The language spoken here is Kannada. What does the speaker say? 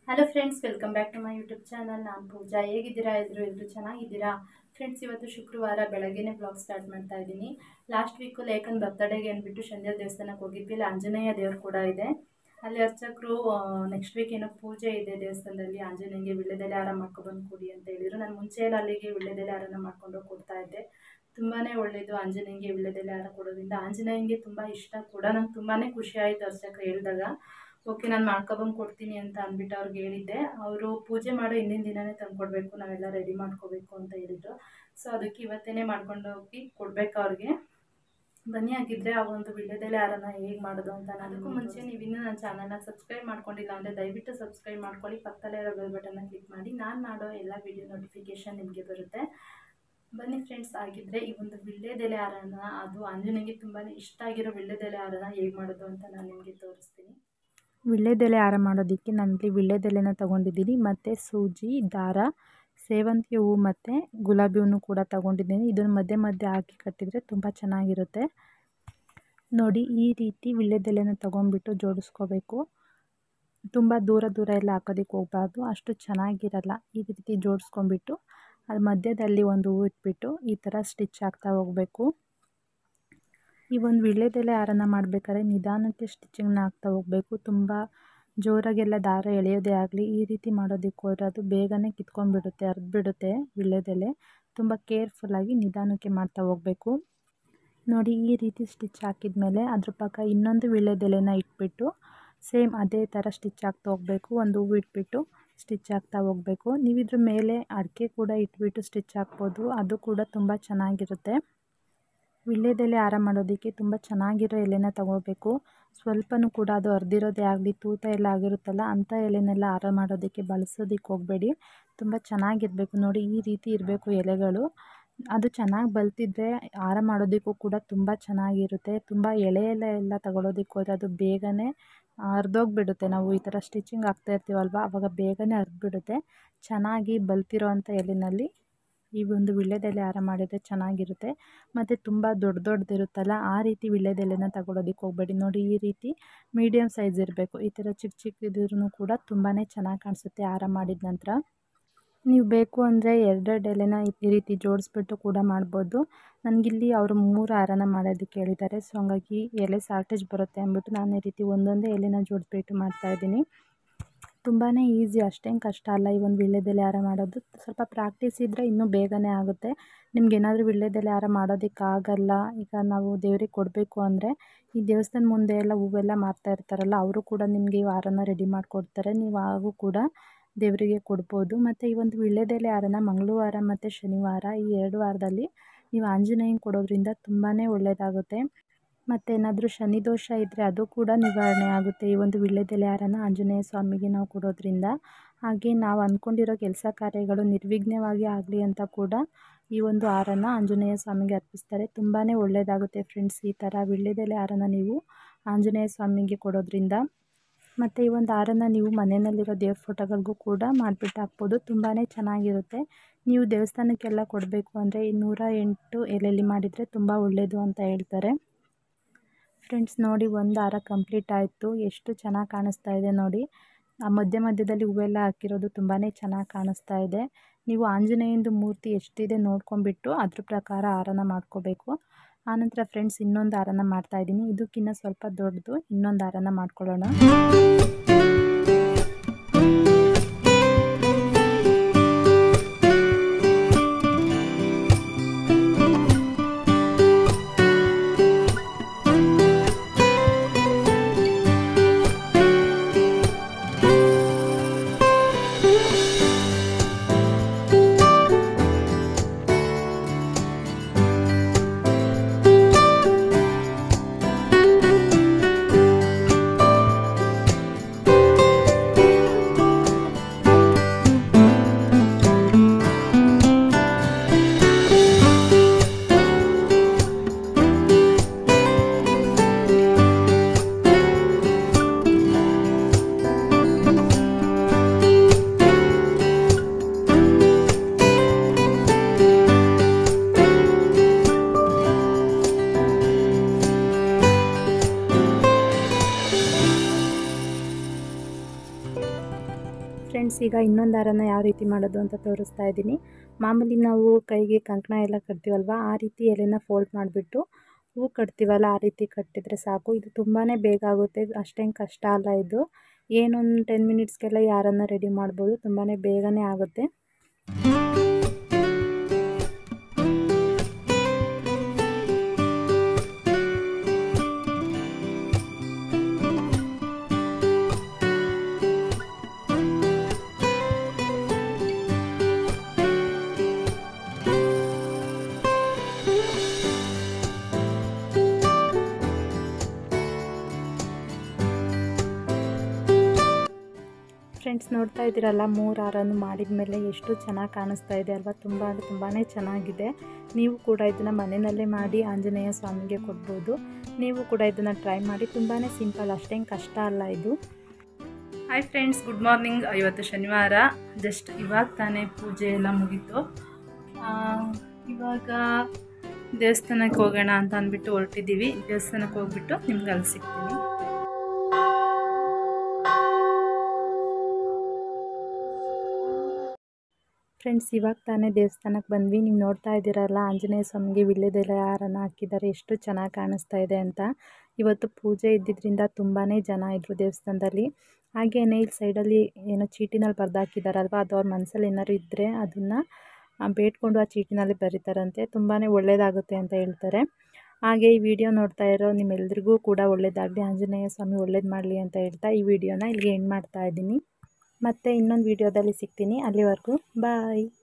Hello friends, welcome back to my YouTube channel. ನಾನು ಪೂಜಾ. ಹೇಗಿದ್ದೀರಾ? ಎಲ್ಲರೂ ಚೆನ್ನಾಗಿದ್ದೀರಾ? ಫ್ರೆಂಡ್ಸ್, ಇವತ್ತು ಶುಕ್ರವಾರ ಬೆಳಗ್ಗೆನೇ ಬ್ಲಾಗ್ ಸ್ಟಾರ್ಟ್ ಮಾಡ್ತಾ ಇದ್ದೀನಿ. ಲಾಸ್ಟ್ ವೀಕು ಲೇಖನ್ ಬರ್ತಡೇಗೆ ಅಂದ್ಬಿಟ್ಟು ಶನಿಯ ದೇವಸ್ಥಾನಕ್ಕೆ ಹೋಗಿದ್ವಿ. ಇಲ್ಲಿ ಆಂಜನೇಯ ದೇವರು ಕೂಡ ಇದೆ. ಅಲ್ಲಿ ಅರ್ಚಕರು ನೆಕ್ಸ್ಟ್ ವೀಕ್ ಏನೋ ಪೂಜೆ ಇದೆ ದೇವಸ್ಥಾನದಲ್ಲಿ, ಆಂಜನೇಯಗೆ ವಿಳ್ಯದೆಲೆ ಹಾರ ಮಾಡ್ಕೊಬಂದು ಕೊಡಿ ಅಂತ ಹೇಳಿದರು. ನಾನು ಮುಂಚೆ ಎಲ್ಲ ಅಲ್ಲಿಗೆ ವಿಳ್ಯದೆಲೆ ಹಾರನ ಮಾಡ್ಕೊಂಡು ಕೊಡ್ತಾ ಇದ್ದೆ. ತುಂಬಾ ಒಳ್ಳೆಯದು ಆಂಜನೇಯಗೆ ವಿಳ್ಯದೆಲೆ ಹಾರ ಕೊಡೋದ್ರಿಂದ. ಆಂಜನೇಯಂಗೆ ತುಂಬ ಇಷ್ಟ ಕೂಡ. ನಂಗೆ ತುಂಬಾ ಖುಷಿ ಆಯಿತು ಅರ್ಚಕರು ಹೇಳಿದಾಗ. ಓಕೆ, ನಾನು ಮಾಡ್ಕೊಬಂದು ಕೊಡ್ತೀನಿ ಅಂತ ಅಂದ್ಬಿಟ್ಟು ಅವ್ರಿಗೆ ಹೇಳಿದ್ದೆ. ಅವರು ಪೂಜೆ ಮಾಡೋ ಹಿಂದಿನ ದಿನವೇ ತಂದುಕೊಡ್ಬೇಕು, ನಾವೆಲ್ಲ ರೆಡಿ ಮಾಡ್ಕೋಬೇಕು ಅಂತ ಹೇಳಿದ್ರು. ಸೊ ಅದಕ್ಕೆ ಇವತ್ತೇ ಮಾಡ್ಕೊಂಡು ಹೋಗಿ ಕೊಡ್ಬೇಕು ಅವ್ರಿಗೆ. ಬನ್ನಿ, ಆಗಿದ್ದರೆ ಆ ಒಂದು ವಿಳ್ಯದೆಲೆ ಹಾರನ ಹೇಗೆ ಮಾಡೋದು ಅಂತ. ಅದಕ್ಕೂ ಮುಂಚೆ ನೀವು ಇನ್ನೂ ನನ್ನ ಚಾನಲ್ನ ಸಬ್ಸ್ಕ್ರೈಬ್ ಮಾಡ್ಕೊಂಡಿಲ್ಲ ಅಂದರೆ ದಯವಿಟ್ಟು ಸಬ್ಸ್ಕ್ರೈಬ್ ಮಾಡ್ಕೊಳ್ಳಿ. ಪಕ್ಕದಲ್ಲೇ ಇರೋ ಬೆಲ್ ಬಟನ್ನ ಕ್ಲಿಕ್ ಮಾಡಿ, ನಾನು ಮಾಡೋ ಎಲ್ಲ ವಿಡಿಯೋ ನೋಟಿಫಿಕೇಷನ್ ನಿಮಗೆ ಬರುತ್ತೆ. ಬನ್ನಿ ಫ್ರೆಂಡ್ಸ್, ಆಗಿದ್ದರೆ ಈ ಒಂದು ವಿಳ್ಯದೆಲೆ ಹಾರನ, ಅದು ಆಂಜನೇಯಗೆ ತುಂಬಾ ಇಷ್ಟ ಆಗಿರೋ ವಿಳ್ಯದೆಲೆ ಹಾರನ ಹೇಗೆ ಮಾಡೋದು ಅಂತ ನಾನು ನಿಮಗೆ ತೋರಿಸ್ತೀನಿ. ವಿಳ್ಯದೆಲೆ ಹಾರ ಮಾಡೋದಕ್ಕೆ ನಾನಿಲ್ಲಿ ವಿಳ್ಯದೆಲೆನ ತೊಗೊಂಡಿದ್ದೀನಿ, ಮತ್ತು ಸೂಜಿ, ದಾರ, ಸೇವಂತಿಗೆ ಹೂವು ಮತ್ತು ಗುಲಾಬಿ ಹೂವು ಕೂಡ ತೊಗೊಂಡಿದ್ದೀನಿ. ಇದನ್ನು ಮಧ್ಯೆ ಮಧ್ಯೆ ಹಾಕಿ ಕಟ್ಟಿದರೆ ತುಂಬ ಚೆನ್ನಾಗಿರುತ್ತೆ. ನೋಡಿ, ಈ ರೀತಿ ವಿಳ್ಯದೆಲೆನ ತೊಗೊಂಡ್ಬಿಟ್ಟು ಜೋಡಿಸ್ಕೋಬೇಕು. ತುಂಬ ದೂರ ದೂರ ಎಲ್ಲ ಹಾಕೋದಕ್ಕೆ ಹೋಗಬಾರ್ದು, ಅಷ್ಟು ಚೆನ್ನಾಗಿರಲ್ಲ. ಈ ರೀತಿ ಜೋಡಿಸ್ಕೊಂಡ್ಬಿಟ್ಟು ಅದು ಮಧ್ಯದಲ್ಲಿ ಒಂದು ಹೂವು ಇಟ್ಬಿಟ್ಟು ಈ ಥರ ಸ್ಟಿಚ್ ಹಾಕ್ತಾ ಹೋಗಬೇಕು. ಈ ಒಂದು ವಿಳ್ಯದೆಲೆ ಹಾರನ ಮಾಡಬೇಕಾದ್ರೆ ನಿಧಾನಕ್ಕೆ ಸ್ಟಿಚಿಂಗ್ನ ಹಾಕ್ತಾ ಹೋಗಬೇಕು. ತುಂಬ ಜೋರಾಗೆಲ್ಲ ದಾರ ಎಳೆಯೋದೇ ಆಗಲಿ, ಈ ರೀತಿ ಮಾಡೋದಕ್ಕೆ ಹೋದರೆ ಅದು ಬೇಗನೆ ಕಿತ್ಕೊಂಡ್ಬಿಡುತ್ತೆ, ಹರಿದ್ಬಿಡುತ್ತೆ ವಿಳ್ಯದೆಲೆ. ತುಂಬ ಕೇರ್ಫುಲ್ಲಾಗಿ ನಿಧಾನಕ್ಕೆ ಮಾಡ್ತಾ ಹೋಗಬೇಕು. ನೋಡಿ, ಈ ರೀತಿ ಸ್ಟಿಚ್ ಹಾಕಿದ ಮೇಲೆ ಅದ್ರ ಪಕ್ಕ ಇನ್ನೊಂದು ವಿಳ್ಯದೆಲೆನ ಇಟ್ಬಿಟ್ಟು ಸೇಮ್ ಅದೇ ಥರ ಸ್ಟಿಚ್ ಹಾಕ್ತಾ ಹೋಗಬೇಕು. ಒಂದು ಹೂವು ಇಟ್ಬಿಟ್ಟು ಸ್ಟಿಚ್ ಹಾಕ್ತಾ ಹೋಗಬೇಕು. ನೀವು ಇದ್ರ ಮೇಲೆ ಅಡಿಕೆ ಕೂಡ ಇಟ್ಬಿಟ್ಟು ಸ್ಟಿಚ್ ಹಾಕ್ಬೋದು, ಅದು ಕೂಡ ತುಂಬ ಚೆನ್ನಾಗಿರುತ್ತೆ. ವಿಳ್ಯದೆಲೆ ಹಾರ ಮಾಡೋದಕ್ಕೆ ತುಂಬ ಚೆನ್ನಾಗಿರೋ ಎಲೆನ ತೊಗೋಬೇಕು. ಸ್ವಲ್ಪನೂ ಕೂಡ ಅದು ಹರಿದಿರೋದೇ ಆಗಲಿ, ತೂತ ಎಲ್ಲ ಆಗಿರುತ್ತಲ್ಲ ಅಂಥ ಎಲೆನೆಲ್ಲ ಹಾರ ಮಾಡೋದಕ್ಕೆ ಬಳಸೋದಕ್ಕೆ ಹೋಗಬೇಡಿ. ತುಂಬ ಚೆನ್ನಾಗಿರಬೇಕು. ನೋಡಿ, ಈ ರೀತಿ ಇರಬೇಕು ಎಲೆಗಳು. ಅದು ಚೆನ್ನಾಗಿ ಬಲ್ತಿದ್ರೆ ಹಾರ ಮಾಡೋದಕ್ಕೂ ಕೂಡ ತುಂಬ ಚೆನ್ನಾಗಿರುತ್ತೆ. ತುಂಬ ಎಳೆ ಎಲೆ ಎಲ್ಲ ತಗೊಳ್ಳೋದಕ್ಕೆ ಹೋದರೆ ಅದು ಬೇಗನೆ ಹರಿದೋಗ್ಬಿಡುತ್ತೆ. ನಾವು ಈ ಥರ ಸ್ಟಿಚಿಂಗ್ ಹಾಕ್ತಾ ಇರ್ತೀವಲ್ವ, ಆವಾಗ ಬೇಗನೆ ಹರಿದ್ಬಿಡುತ್ತೆ. ಚೆನ್ನಾಗಿ ಬಲ್ತಿರೋ ಅಂಥ ಎಲೆಯಲ್ಲಿ ಈ ಒಂದು ವಿಳ್ಯದೆಲೆ ಹಾರ ಮಾಡಿದರೆ ಚೆನ್ನಾಗಿರುತ್ತೆ. ಮತ್ತು ತುಂಬ ದೊಡ್ಡದಿರುತ್ತಲ್ಲ, ಆ ರೀತಿ ವಿಳ್ಯದೆಲೆನ ತಗೊಳ್ಳೋದಕ್ಕೆ ಹೋಗಬೇಡಿ. ನೋಡಿ, ಈ ರೀತಿ ಮೀಡಿಯಮ್ ಸೈಜ್ ಇರಬೇಕು. ಈ ಥರ ಚಿಕ್ಕದಿದ್ರೂ ಕೂಡ ತುಂಬಾ ಚೆನ್ನಾಗಿ ಕಾಣಿಸುತ್ತೆ ಹಾರ ಮಾಡಿದ ನಂತರ. ನೀವು ಬೇಕು ಅಂದರೆ ಎರಡೆರಡು ಎಲೆನ ಈ ರೀತಿ ಜೋಡಿಸ್ಬಿಟ್ಟು ಕೂಡ ಮಾಡ್ಬೋದು. ನನಗಿಲ್ಲಿ ಅವರು 3 ಹಾರನ ಮಾಡೋದಕ್ಕೆ ಹೇಳಿದ್ದಾರೆ. ಸೊ ಹಾಗಾಗಿ ಎಲೆ ಶಾರ್ಟೇಜ್ ಬರುತ್ತೆ ಅಂದ್ಬಿಟ್ಟು ನಾನು ಈ ರೀತಿ ಒಂದೊಂದೇ ಎಲೆನ ಜೋಡಿಸ್ಬಿಟ್ಟು ಮಾಡ್ತಾಯಿದ್ದೀನಿ. ತುಂಬಾ ಈಸಿ, ಅಷ್ಟೇನು ಕಷ್ಟ ಅಲ್ಲ ಈ ಒಂದು ವಿಳ್ಯದೆಲೆ ಹಾರ ಮಾಡೋದು. ಸ್ವಲ್ಪ ಪ್ರಾಕ್ಟೀಸ್ ಇದ್ದರೆ ಇನ್ನೂ ಬೇಗನೆ ಆಗುತ್ತೆ. ನಿಮಗೇನಾದರೂ ವಿಳ್ಯದೆಲೆ ಹಾರ ಮಾಡೋದಕ್ಕಾಗಲ್ಲ, ಈಗ ನಾವು ದೇವ್ರಿಗೆ ಕೊಡಬೇಕು ಅಂದರೆ ಈ ದೇವಸ್ಥಾನ ಮುಂದೆ ಎಲ್ಲ ಹೂವೆಲ್ಲ ಮಾರ್ತಾ ಇರ್ತಾರಲ್ಲ, ಅವರು ಕೂಡ ನಿಮಗೆ ಈ ಹಾರನ ರೆಡಿ ಮಾಡಿಕೊಡ್ತಾರೆ. ನೀವು ಹಾಗೂ ಕೂಡ ದೇವರಿಗೆ ಕೊಡ್ಬೋದು. ಮತ್ತು ಈ ಒಂದು ವಿಳ್ಯದೆಲೆ ಹಾರನ ಮಂಗಳವಾರ ಮತ್ತು ಶನಿವಾರ ಈ 2 ವಾರದಲ್ಲಿ ನೀವು ಆಂಜನೇಯಂಗೆ ಕೊಡೋದ್ರಿಂದ ತುಂಬಾ ಒಳ್ಳೆಯದಾಗುತ್ತೆ. ಮತ್ತು ಏನಾದರೂ ಶನಿ ದೋಷ ಇದ್ದರೆ ಅದು ಕೂಡ ನಿವಾರಣೆ ಆಗುತ್ತೆ ಈ ಒಂದು ವಿಳ್ಯದೆಲೆ ಹಾರನ ಆಂಜನೇಯ ಸ್ವಾಮಿಗೆ ನಾವು ಕೊಡೋದ್ರಿಂದ. ಹಾಗೆ ನಾವು ಅಂದ್ಕೊಂಡಿರೋ ಕೆಲಸ ಕಾರ್ಯಗಳು ನಿರ್ವಿಘ್ನವಾಗಿ ಆಗಲಿ ಅಂತ ಕೂಡ ಈ ಒಂದು ಹಾರನ ಆಂಜನೇಯ ಸ್ವಾಮಿಗೆ ಅರ್ಪಿಸ್ತಾರೆ. ತುಂಬಾ ಒಳ್ಳೆಯದಾಗುತ್ತೆ ಫ್ರೆಂಡ್ಸ್, ಈ ಥರ ವಿಳ್ಯದೆಲೆ ಹಾರನ ನೀವು ಆಂಜನೇಯ ಸ್ವಾಮಿಗೆ ಕೊಡೋದ್ರಿಂದ. ಮತ್ತು ಈ ಒಂದು ಹಾರನ ನೀವು ಮನೆಯಲ್ಲಿರೋ ದೇವ್ರ ಫೋಟೋಗಳಿಗೂ ಕೂಡ ಮಾಡಿಬಿಟ್ಟು ಹಾಕ್ಬೋದು. ತುಂಬಾ ಚೆನ್ನಾಗಿರುತ್ತೆ. ನೀವು ದೇವಸ್ಥಾನಕ್ಕೆಲ್ಲ ಕೊಡಬೇಕು ಅಂದರೆ 108 ಎಲೆಯಲ್ಲಿ ಮಾಡಿದರೆ ತುಂಬ ಒಳ್ಳೆಯದು ಅಂತ ಹೇಳ್ತಾರೆ. ಫ್ರೆಂಡ್ಸ್, ನೋಡಿ, ಒಂದು ಹಾರ ಕಂಪ್ಲೀಟ್ ಆಯಿತು. ಎಷ್ಟು ಚೆನ್ನಾಗಿ ಕಾಣಿಸ್ತಾ ಇದೆ ನೋಡಿ. ಆ ಮಧ್ಯದಲ್ಲಿ ಹೂವೆಲ್ಲ ಹಾಕಿರೋದು ತುಂಬಾ ಚೆನ್ನಾಗಿ ಕಾಣಿಸ್ತಾ ಇದೆ. ನೀವು ಆಂಜನೇಯಂದು ಮೂರ್ತಿ ಎಷ್ಟಿದೆ ನೋಡ್ಕೊಂಡ್ಬಿಟ್ಟು ಅದ್ರ ಪ್ರಕಾರ ಹಾರನ ಮಾಡ್ಕೋಬೇಕು. ಆನಂತರ ಫ್ರೆಂಡ್ಸ್, ಇನ್ನೊಂದು ಹಾರನ ಮಾಡ್ತಾಯಿದ್ದೀನಿ. ಇದಕ್ಕಿಂತ ಸ್ವಲ್ಪ ದೊಡ್ಡದು ಇನ್ನೊಂದು ಹಾರನ ಮಾಡ್ಕೊಳ್ಳೋಣ. ಫ್ರೆಂಡ್ಸ್, ಈಗ ಇನ್ನೊಂದು ದಾರನ ಯಾವ ರೀತಿ ಮಾಡೋದು ಅಂತ ತೋರಿಸ್ತಾ ಇದ್ದೀನಿ. ಮಾಮೂಲಿ ನಾವು ಕೈಗೆ ಕಂಕಣ ಎಲ್ಲ ಕಟ್ತೀವಲ್ವ, ಆ ರೀತಿ ಎಲೆನ ಫೋಲ್ಡ್ ಮಾಡಿಬಿಟ್ಟು ಹೂ ಕಟ್ತೀವಲ್ಲ ಆ ರೀತಿ ಕಟ್ಟಿದರೆ ಸಾಕು. ಇದು ತುಂಬಾ ಬೇಗ ಆಗುತ್ತೆ, ಅಷ್ಟೇನು ಕಷ್ಟ ಅಲ್ಲ ಇದು. ಏನೊಂದು 10 ಮಿನಿಟ್ಸ್ಗೆಲ್ಲ ಯಾರನ್ನು ರೆಡಿ ಮಾಡ್ಬೋದು, ತುಂಬಾ ಬೇಗನೆ ಆಗುತ್ತೆ. ಫ್ರೆಂಡ್ಸ್, ನೋಡ್ತಾ ಇದ್ದೀರಲ್ಲ, 3 ಹಾರನ್ನು ಮಾಡಿದ ಮೇಲೆ ಎಷ್ಟು ಚೆನ್ನಾಗಿ ಕಾಣಿಸ್ತಾ ಇದೆ ಅಲ್ವಾ. ತುಂಬಾ ಚೆನ್ನಾಗಿದೆ. ನೀವು ಕೂಡ ಇದನ್ನು ಮನೆಯಲ್ಲೇ ಮಾಡಿ ಆಂಜನೇಯ ಸ್ವಾಮಿಗೆ ಕೊಡ್ಬೋದು. ನೀವು ಕೂಡ ಇದನ್ನು ಟ್ರೈ ಮಾಡಿ. ತುಂಬಾ ಸಿಂಪಲ್, ಅಷ್ಟೇನು ಕಷ್ಟ ಅಲ್ಲ ಇದು. Hi friends, good morning. ಇವತ್ತು ಶನಿವಾರ. ಜಸ್ಟ್ ಇವಾಗ ತಾನೇ ಪೂಜೆ ಎಲ್ಲ ಮುಗೀತು. ಇವಾಗ ದೇವಸ್ಥಾನಕ್ಕೆ ಹೋಗೋಣ ಅಂತ ಅಂದ್ಬಿಟ್ಟು ಹೊರಟಿದ್ದೀವಿ. ದೇವಸ್ಥಾನಕ್ಕೆ ಹೋಗ್ಬಿಟ್ಟು ನಿಮ್ಗೆ ಅಲ್ಲಿ ಸಿಗ್ತೀನಿ. ಫ್ರೆಂಡ್ಸ್, ಇವಾಗ ತಾನೇ ದೇವಸ್ಥಾನಕ್ಕೆ ಬಂದ್ವಿ. ನೀವು ನೋಡ್ತಾ ಇದ್ದೀರಲ್ಲ, ಆಂಜನೇಯ ಸ್ವಾಮಿಗೆ ವಿಳ್ಯದೆಲೆ ಹಾರನ ಹಾಕಿದ್ದಾರೆ. ಎಷ್ಟು ಚೆನ್ನಾಗಿ ಕಾಣಿಸ್ತಾ ಇದೆ ಅಂತ. ಇವತ್ತು ಪೂಜೆ ಇದ್ದಿದ್ದರಿಂದ ತುಂಬಾ ಜನ ಇದ್ದರು ದೇವಸ್ಥಾನದಲ್ಲಿ. ಹಾಗೆಯೇ ಇಲ್ಲಿ ಸೈಡಲ್ಲಿ ಏನೋ ಚೀಟಿನಲ್ಲಿ ಬರೆದಾಕಿದ್ದಾರಲ್ವ, ಅದು ಅವ್ರ ಮನಸ್ಸಲ್ಲಿ ಏನಾದ್ರು ಇದ್ದರೆ ಅದನ್ನು ಬೇಡ್ಕೊಂಡು ಆ ಚೀಟಿನಲ್ಲಿ ಬರೀತಾರಂತೆ. ತುಂಬಾ ಒಳ್ಳೆಯದಾಗುತ್ತೆ ಅಂತ ಹೇಳ್ತಾರೆ. ಹಾಗೆ ಈ ವಿಡಿಯೋ ನೋಡ್ತಾ ಇರೋ ನಿಮ್ಮೆಲ್ರಿಗೂ ಕೂಡ ಒಳ್ಳೆಯದಾಗಲಿ, ಆಂಜನೇಯ ಸ್ವಾಮಿ ಒಳ್ಳೇದು ಮಾಡಲಿ ಅಂತ ಹೇಳ್ತಾ ಈ ವಿಡಿಯೋನ ಇಲ್ಲಿಗೆ ಎಂಡ್ ಮಾಡ್ತಾ ಇದ್ದೀನಿ. ಮತ್ತೆ ಇನ್ನೊಂದು ವಿಡಿಯೋದಲ್ಲಿ ಸಿಗ್ತೀನಿ. ಅಲ್ಲಿವರೆಗೂ ಬಾಯ್.